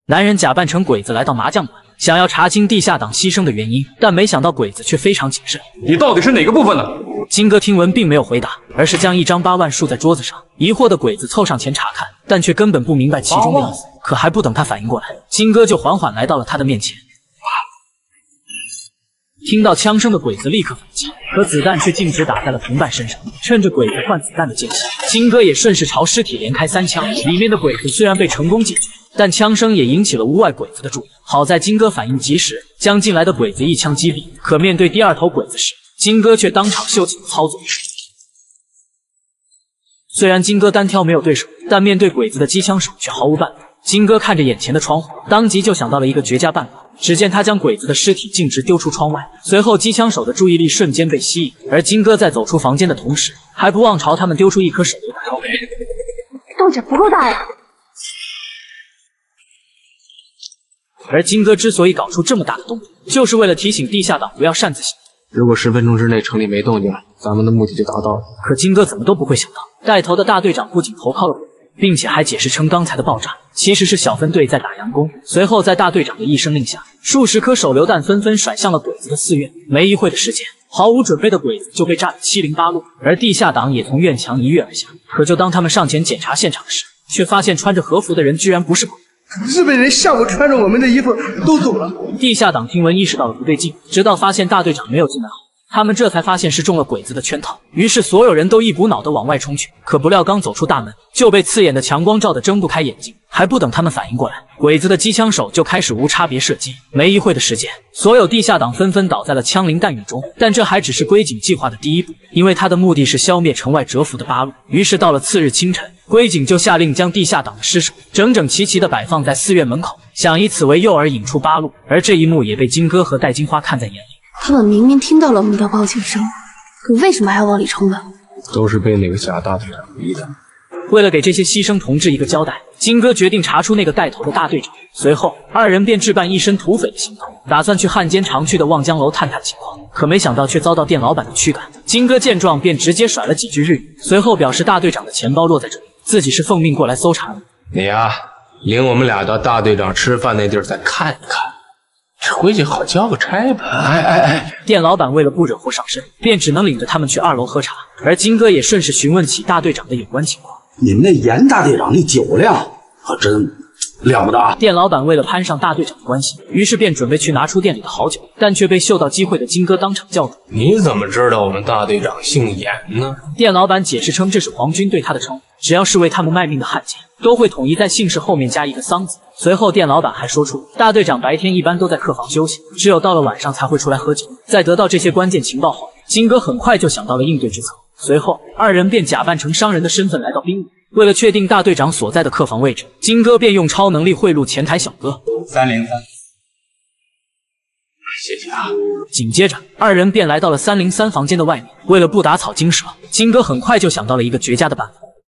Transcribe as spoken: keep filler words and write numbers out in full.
男人假扮成鬼子来到麻将馆，想要查清地下党牺牲的原因，但没想到鬼子却非常谨慎。 你到底是哪个部分的？ 金哥听闻并没有回答，而是将一张八万竖在桌子上。疑惑的鬼子凑上前查看，但却根本不明白其中的意思。可还不等他反应过来，金哥就缓缓来到了他的面前。听到枪声的鬼子立刻反击，可子弹却径直打在了同伴身上。趁着鬼子换子弹的间隙，金哥也顺势朝尸体连开三枪。里面的鬼子虽然被成功解决，但枪声也引起了屋外鬼子的注意。好在金哥反应及时，将进来的鬼子一枪击毙。可面对第二头鬼子时，金哥却当场秀起了操作。虽然金哥单挑没有对手，但面对鬼子的机枪手却毫无办法。金哥看着眼前的窗户，当即就想到了一个绝佳办法。只见他将鬼子的尸体径直丢出窗外，随后机枪手的注意力瞬间被吸引，而金哥在走出房间的同时，还不忘朝他们丢出一颗手榴弹。 动静不够大呀！ 而金哥之所以搞出这么大的动静，就是为了提醒地下党不要擅自行动。 如果十分钟之内城里没动静，咱们的目的就达到了。 可金哥怎么都不会想到，带头的大队长不仅投靠了鬼子，并且还解释称刚才的爆炸其实是小分队在打佯攻。随后在大队长的一声令下，数十颗手榴弹纷纷甩向了鬼子的寺院。没一会的时间，毫无准备的鬼子就被炸得七零八落，而地下党也从院墙一跃而下。可就当他们上前检查现场时，却发现穿着和服的人居然不是鬼子。 日本人下午穿着我们的衣服都走了。 地下党听闻意识到了不对劲，直到发现大队长没有进来后，他们这才发现是中了鬼子的圈套，于是所有人都一股脑的往外冲去。可不料刚走出大门，就被刺眼的强光照得睁不开眼睛。还不等他们反应过来，鬼子的机枪手就开始无差别射击。没一会的时间，所有地下党纷纷倒在了枪林弹雨中。但这还只是龟井计划的第一步，因为他的目的是消灭城外蛰伏的八路。于是到了次日清晨，龟井就下令将地下党的尸首整整齐齐地摆放在寺院门口，想以此为诱饵引出八路。而这一幕也被金哥和戴金花看在眼里。 他们明明听到了我们的报警声，可为什么还要往里冲呢？ 都是被那个假大队长逼的。 为了给这些牺牲同志一个交代，金哥决定查出那个带头的大队长。随后，二人便置办一身土匪的行头，打算去汉奸常去的望江楼探探情况。可没想到却遭到店老板的驱赶。金哥见状便直接甩了几句日语，随后表示大队长的钱包落在这里，自己是奉命过来搜查的。 你呀，领我们俩到大队长吃饭那地儿再看一看。这回去好交个差吧！ 哎哎哎！ 店老板为了不惹祸上身，便只能领着他们去二楼喝茶。而金哥也顺势询问起大队长的有关情况。 你们那严大队长那酒量可真了不得啊！ 店老板为了攀上大队长的关系，于是便准备去拿出店里的好酒，但却被嗅到机会的金哥当场叫住。 你怎么知道我们大队长姓严呢？ 店老板解释称，这是皇军对他的称呼，只要是为他们卖命的汉奸，都会统一在姓氏后面加一个桑字。随后店老板还说出，大队长白天一般都在客房休息，只有到了晚上才会出来喝酒。在得到这些关键情报后，金哥很快就想到了应对之策。随后二人便假扮成商人的身份来到宾馆。为了确定大队长所在的客房位置，金哥便用超能力贿赂前台小哥。 三零三，谢谢啊。 紧接着，二人便来到了三零三房间的外面。为了不打草惊蛇，金哥很快就想到了一个绝佳的办法。